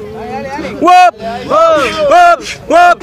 ¡Wop! ¡Wop!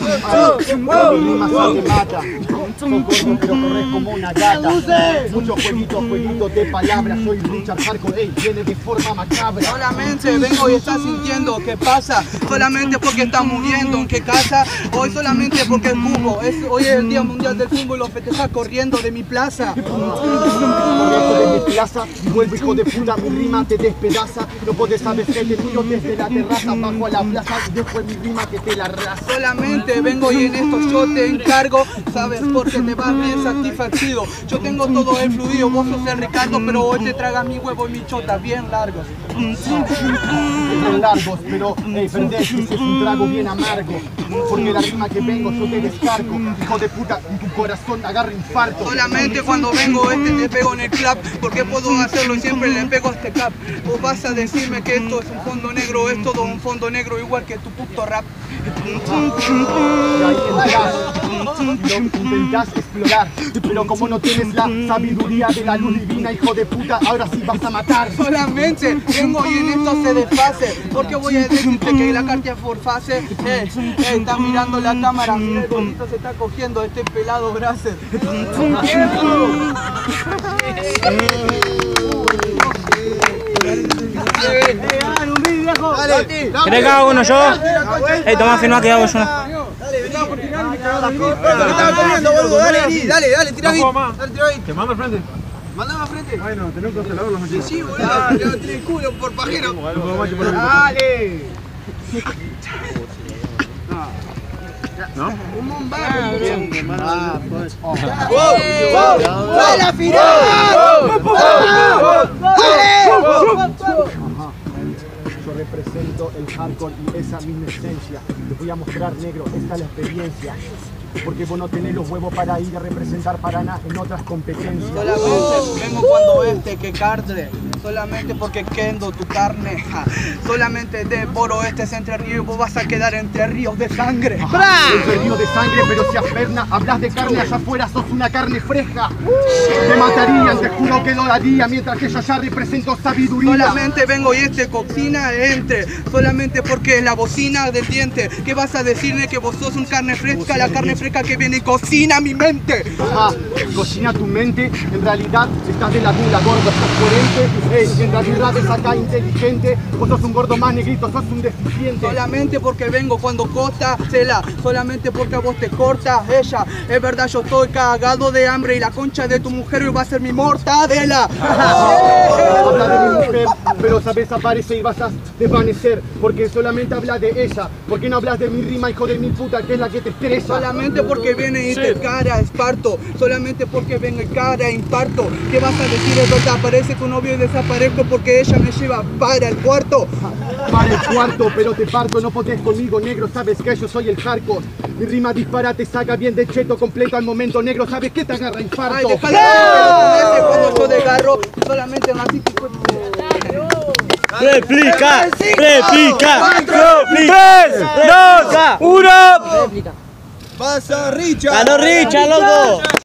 Sos gordo pero corres como una gata. Muchos jueguitos de palabras. Soy Richard Hardcore, ey, viene de forma macabra. Solamente vengo y estás sintiendo qué pasa. Solamente porque estás muriendo. ¿En qué casa? Hoy solamente porque el fútbol. Hoy es el Día Mundial del Fútbol y lo festejas corriendo de mi plaza. Corriendo de mi plaza y vuelvo hijo de puta, mi rima te despedaza. No podés saber que te miro desde la terraza. Bajo a la plaza y después mi rima que te la raza. Solamente vengo y en esto yo te encargo. ¿Sabes? Porque te vas bien satisfacido. Yo tengo todo el fluido, vos sos el Ricardo, pero hoy te tragas mi huevo y mi chota bien largos. Bien largos, pero perdés, ese es un trago bien amargo. Porque la rima que vengo yo te descargo. Hijo de puta, en tu corazón agarra infarto. Solamente cuando vengo te pego en el clap. Porque puedo hacerlo y siempre le pego a este cap. Vos vas a decirme que esto es un fondo negro, es todo un fondo negro igual que tu puto rap. Y ahí entras y lo intentás explorar, pero como no tienes la sabiduría de la luz divina, hijo de puta, ahora sí vas a matar. Solamente vengo y en esto se desfase. Porque voy a decirte que la carta es por fase. Está mirando la cámara, mira el bonito se está cogiendo este pelado bracer. ¿Querés que haga uno yo? Toma, firma que hago yo. Dale, tira ahí. Te mando al frente. Mandame al frente. Ay, no, tenés un congelador los machos. Sí, boludo, tiene el culo por pajero. ¡Dale! ¿No? Un bombardo. ¡La final! Yo represento el hardcore y esa misma esencia. Les voy a mostrar, negro, esta es la experiencia. Porque vos no tenés los huevos para ir a representar Paraná en otras competencias. Solamente vengo cuando que carne. Solamente porque quendo tu carne. Solamente devoro Entre Ríos y vos vas a quedar entre ríos de sangre. Entre ríos de sangre, pero si aferna, hablas de carne allá afuera, sos una carne fresca. Te matarían, te juro que lo daría, mientras que yo allá represento sabiduría. Solamente vengo y cocina entre. Solamente porque es la bocina del diente. ¿Qué vas a decirme que vos sos un carne fresca? La carne fresca que viene y cocina mi mente. Cocina tu mente, en realidad estás de la gula, gordo, estás coherente. En realidad es acá inteligente, vos sos un gordo más negrito, sos un deficiente. Solamente porque vengo cuando corta cela, solamente porque a vos te corta ella. Es verdad, yo estoy cagado de hambre y la concha de tu mujer hoy va a ser mi mortadela. Habla de mi mujer, pero sabes aparece y vas a desvanecer, porque solamente habla de ella. ¿Por qué no hablas de mi rima, hijo de mi puta, que es la que te estresa? Solamente porque viene y te cara esparto, solamente porque vengo y cara imparto. ¿Qué vas a decir? Es verdad, aparece tu novio y desaparezco porque ella me lleva para el cuarto. Para el cuarto, pero te parto, no podés conmigo, negro, sabes que yo soy el hardcore. Mi rima dispara, te saca bien de cheto completo al momento, negro, sabes que te agarra infarto. Ay, déjalo, cuando yo desgarro, solamente así que Replica. 3, 2, 1. pasa Richard. Ganó Richard, loco.